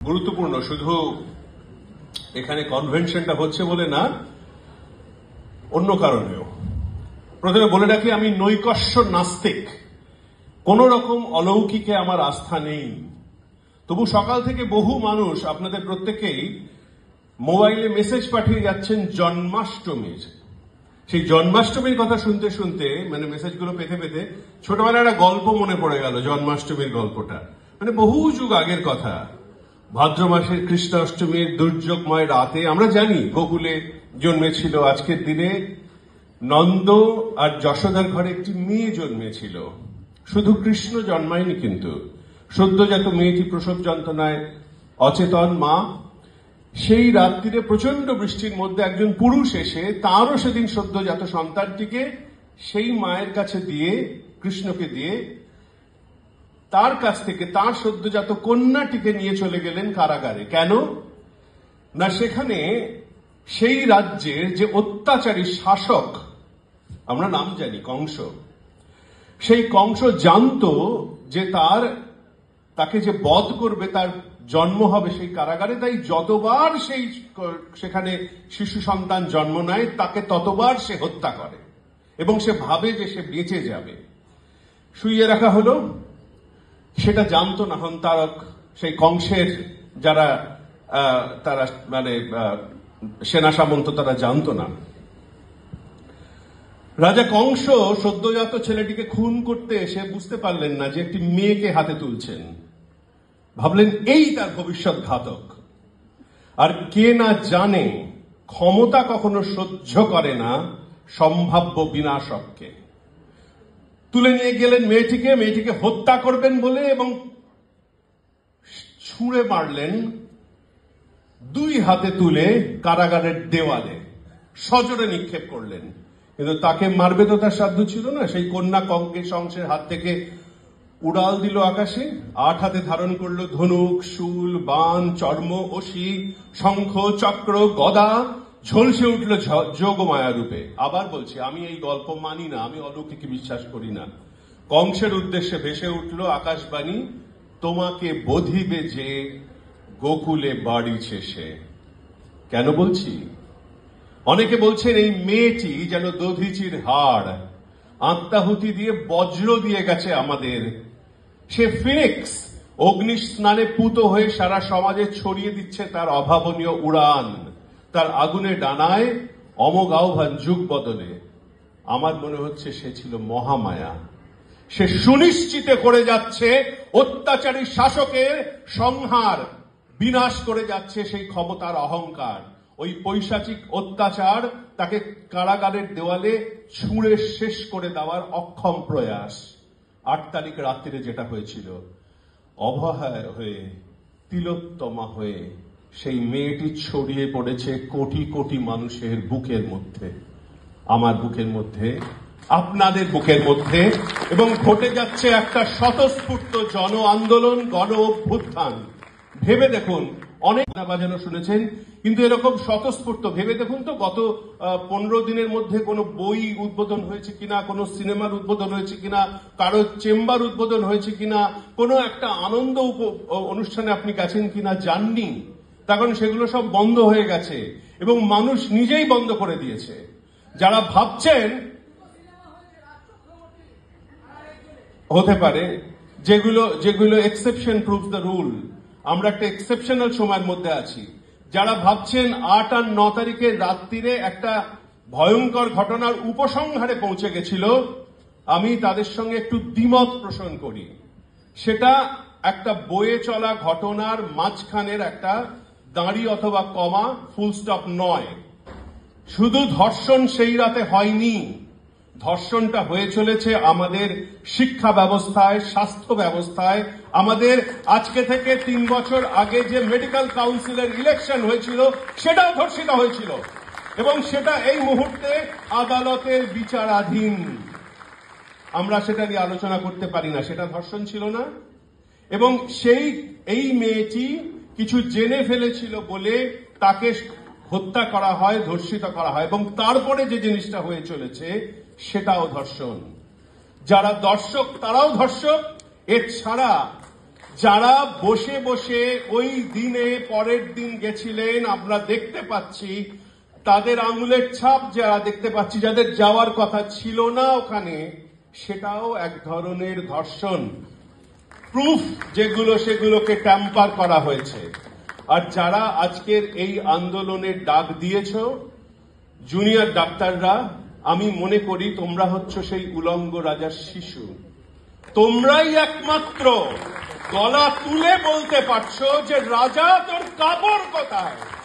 গুরুত্বপূর্ণ, শুধু এখানে কনভেনশনটা হচ্ছে বলে না, অন্য কারণেও। প্রথমে বলে রাখি, আমি নৈকস্য নাস্তিক, কোন রকম অলৌকিকে আমার আস্থা নেই। তবু সকাল থেকে বহু মানুষ, আপনাদের প্রত্যেকেই মোবাইলে মেসেজ পাঠিয়ে যাচ্ছেন জন্মাষ্টমীর। সেই জন্মাষ্টমীর কথা শুনতে শুনতে, মানে মেসেজগুলো পেতে পেতে, ছোটবেলায় একটা গল্প মনে পড়ে গেল, জন্মাষ্টমীর গল্পটা। মানে বহু যুগ আগের কথা। ভাদ্র মাসের কৃষ্ণাষ্টমীর দুর্যোগময় রাতে আমরা জানি গোকুলে জন্মেছিল আজকের দিনে নন্দ আর যশোদার ঘরে একটি মেয়ে জন্মেছিল। শুধু কৃষ্ণ জন্মায়নি কিন্তু, সদ্যজাত মেয়েটি প্রসব যন্ত্রণায় অচেতন মা। সেই রাত্রিরে প্রচন্ড বৃষ্টির মধ্যে একজন পুরুষ এসে তারও সেদিন সদ্যজাত সন্তানটিকে সেই মায়ের কাছে দিয়ে, কৃষ্ণকে দিয়ে, তার কাছ থেকে তার সদ্যজাত কন্যাটিকে নিয়ে চলে গেলেন কারাগারে। কেন না, সেখানে সেই রাজ্যের যে অত্যাচারী শাসক, আমরা নাম জানি কংস, সেই কংস জানতো যে তাকে যে বধ করবে তার জন্ম হবে সেই কারাগারে। তাই যতবার সেখানে শিশু সন্তান জন্ম নেয় তাকে ততবার সে হত্যা করে এবং সে ভাবে যে সে বেঁচে যাবে। শুইয়ে রাখা হলো, সেটা জানতো না হন্তারক, সেই কংসের যারা তারা মানে সেনা সামন্ত, তারা জানতো না। রাজা কংস সদ্যজাত ছেলেটিকে খুন করতে এসে বুঝতে পারলেন না যে একটি মেয়েকে হাতে তুলছেন। ভাবলেন এই তার ভবিষ্যৎ ঘাতক। আর কে না জানে ক্ষমতা কখনো সহ্য করে না সম্ভাব্য বিনাশককে। তুলে নিয়ে গেলেন মেয়েটিকে হত্যা করবেন বলে, এবং ছুঁড়ে মারলেন দুই হাতে তুলে কারাগারের দেওয়ালে, সজোরে নিক্ষেপ করলেন। কিন্তু তাকে মারবে তো তার সাধ্য ছিল না। সেই কন্যা কংসের হাত থেকে উড়াল দিল আকাশে, 8 হাতে ধারণ করলো ধনুক, শূল, বাণ, চর্ম, অসি, শঙ্খ, চক্র, গদা, ঝলসে উঠল যোগমায়া রূপে। আবার বলছি, আমি এই গল্প মানি না, আমি অলৌকিকে বিশ্বাস করি না। কংসের উদ্দেশ্যে ভেসে উঠল আকাশবাণী, তোমাকে বধিবে যে গোকুলে বাড়িছে সে। কেন বলছি? অনেকে বলছেন এই মেয়েটি যেন দধিচির হাড়, আত্মাহুতি দিয়ে বজ্র দিয়ে গেছে আমাদের। সে ফিনিক্স, অগ্নি স্নানে পুত হয়ে সারা সমাজে ছড়িয়ে দিচ্ছে তার অভাবনীয় উড়ান, তার আগুনে ডানায় অমোঘ আহ্বান যুগ বদলে। আমার মনে হচ্ছে সে ছিল মহামায়া। সে সুনিশ্চিত করে যাচ্ছে অত্যাচারী শাসকের সংহার, বিনাশ করে যাচ্ছে সেই ক্ষমতার অহংকার। ওই পৈশাচিক অত্যাচার তাকে কারাগারের দেওয়ালে ছুঁড়ে শেষ করে দেওয়ার অক্ষম প্রয়াস। 8 তারিখ রাত্রিরে যেটা হয়েছিল, অবহায় হয়ে, তিলোত্তমা হয়ে সেই মেয়েটি ছড়িয়ে পড়েছে কোটি কোটি মানুষের বুকের মধ্যে, আমার বুকের মধ্যে, আপনাদের বুকের মধ্যে, এবং ঘটে যাচ্ছে একটা স্বতঃস্ফূর্ত জন আন্দোলন, গণ অভ্যুত্থান। ভেবে দেখুন, অনেক বাজানো শুনেছেন, কিন্তু এরকম স্বতঃস্ফূর্ত ভেবে দেখুন তো, গত 15 দিনের মধ্যে কোনো বই উদ্বোধন হয়েছে কিনা, কোনো সিনেমার উদ্বোধন হয়েছে কিনা, কারো চেম্বার উদ্বোধন হয়েছে কিনা, কোনো একটা আনন্দ অনুষ্ঠানে আপনি গেছেন কিনা? যাননি। তার কারণ সেগুলো সব বন্ধ হয়ে গেছে এবং মানুষ নিজেই বন্ধ করে দিয়েছে। যারা ভাবছেন হতে পারে, যেগুলো এক্সেপশন প্রুভস দ্য রুল, আমরা একটা এক্সেপশনাল সময়ের মধ্যে আছি। যারা ভাবছেন 8 আর 9 তারিখের রাত্রিরে একটা ভয়ঙ্কর ঘটনার উপসংহারে পৌঁছে গেছিল, আমি তাদের সঙ্গে একটু দ্বিমত পোষণ করি। সেটা একটা বয়ে চলা ঘটনার মাঝখানের একটা দাঁড়ি অথবা কমা, ফুল স্টপ নয়। শুধু ধর্ষণ সেই রাতে হয়নি, ধর্ষণটা হয়ে চলেছে আমাদের শিক্ষা ব্যবস্থায়, স্বাস্থ্য ব্যবস্থায়। আমাদের আজকে থেকে 3 বছর আগে যে মেডিকেল কাউন্সিলের ইলেকশন হয়েছিল, সেটাও ধর্ষিত হয়েছিল এবং সেটা এই মুহূর্তে আদালতের বিচারাধীন। আমরা সেটা নিয়ে আলোচনা করতে পারি না, সেটা ধর্ষণ ছিল না। এবং এই মেয়েটি কিছু জেনে ফেলেছিল বলে তাকে হত্যা করা হয়, ধর্ষিত করা হয়, এবং তারপরে যে জিনিসটা হয়ে চলেছে সেটাও ধর্ষণ। যারা দর্শক তারাও ধর্ষক। এর ছাড়া যারা বসে বসে ওই দিনে পরের দিন গেছিলেন, আমরা দেখতে পাচ্ছি তাদের আঙুলের ছাপ যারা দেখতে পাচ্ছি, যাদের যাওয়ার কথা ছিল না ওখানে, সেটাও এক ধরনের ধর্ষণ। প্রুফ যেগুলো, সেগুলোকে ট্যাম্পার করা হয়েছে। আর যারা আজকের এই আন্দোলনের ডাক দিয়েছ, জুনিয়র ডাক্তাররা, আমি মনে করি তোমরা হচ্ছ সেই উলঙ্গ রাজার শিশু। তোমরাই একমাত্র গলা তুলে বলতে পারছো যে রাজা তোর কাপড় কোথায়।